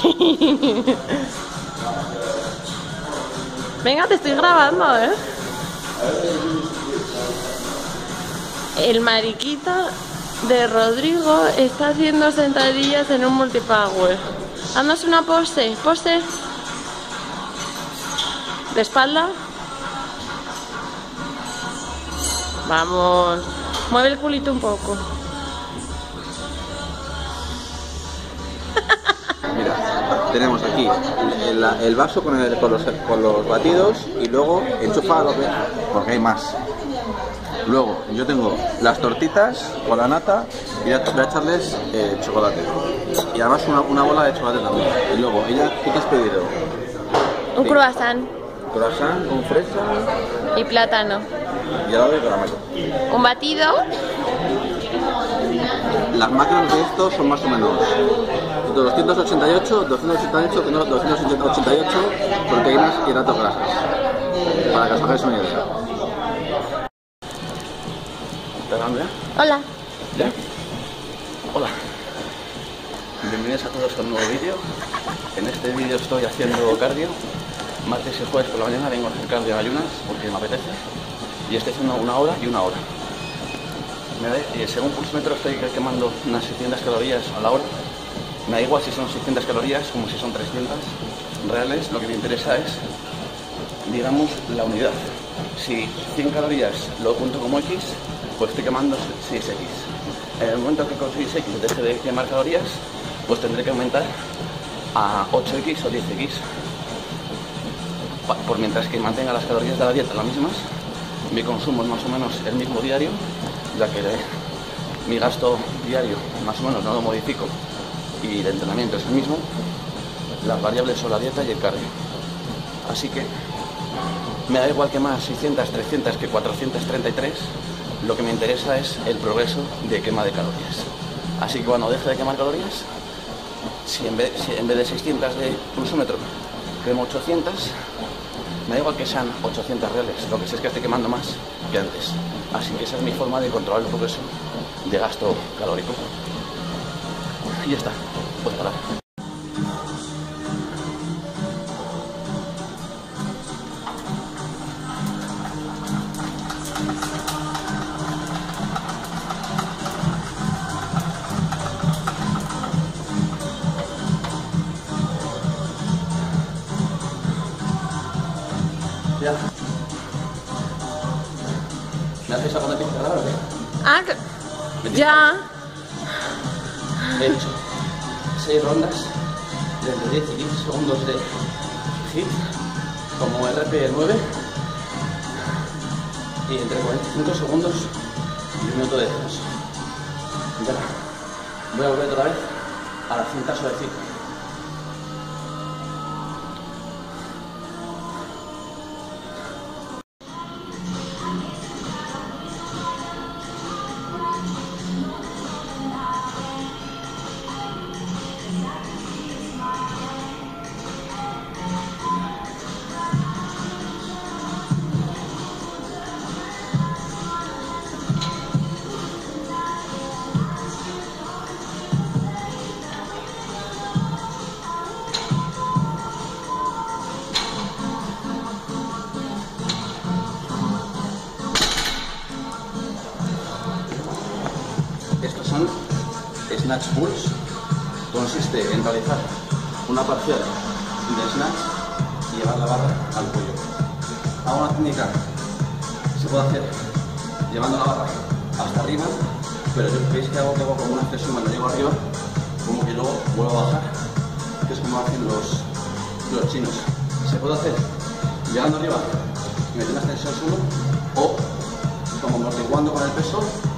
Venga, te estoy grabando, ¿eh? El mariquita de Rodrigo está haciendo sentadillas en un multipower. Haznos una pose, pose. De espalda. Vamos. Mueve el culito un poco. Mira, tenemos aquí el vaso con los batidos y luego enchufa porque hay más. Luego yo tengo las tortitas con la nata y voy a echarles chocolate. Y además una bola de chocolate también. Y luego, ¿qué te has pedido? Un croissant. Croissant con fresa y plátano. Y helado de caramelo. Un batido. Las macros de esto son más o menos 288, 288 proteínas y hidratos grasos. Para que os hagáis una idea. ¿Estás grabando ya? Hola. ¿Ya? Hola. Bienvenidos a todos a un nuevo vídeo. En este vídeo estoy haciendo cardio. Martes y jueves por la mañana vengo a hacer cardio en ayunas porque me apetece. Y estoy haciendo una hora y una hora. Según pulsómetro estoy quemando unas 600 calorías a la hora. Me da igual si son 600 calorías como si son 300 reales. Lo que me interesa es, digamos, la unidad. Si 100 calorías lo apunto como X, pues estoy quemando 6X. En el momento que con 6X deje de quemar calorías, pues tendré que aumentar a 8X o 10X. Por mientras que mantenga las calorías de la dieta las mismas, mi consumo es más o menos el mismo diario, ya que mi gasto diario más o menos no lo modifico y el entrenamiento es el mismo. Las variables son la dieta y el cardio. Así que me da igual que más 600, 300 que 433. Lo que me interesa es el progreso de quema de calorías. Así que cuando deje de quemar calorías, si en vez de 600 de pulsómetro quemo 800, me da igual que sean 800 reales, lo que sé es que estoy quemando más que antes. Así que esa es mi forma de controlar el progreso de gasto calórico. Y ya está, pues parar. Ya. ¿Me haces algo de pista ahora o qué? Ah, ya. He hecho 6 rondas de entre 10 y 15 segundos de HIIT como RP9 y entre 45 segundos y 1 minuto de descanso. Ya. Voy a volver otra vez a la cinta suavecita. Estos son snatch pulls. Consiste en realizar una parcial de snatch y llevar la barra al cuello. Hago una técnica que se puede hacer llevando la barra hasta arriba, pero yo veis que hago como una flexión cuando llego arriba, como que luego vuelvo a bajar, que es como hacen los chinos. Se puede hacer llegando arriba y metiendo hasta el suelo o como amortiguando con el peso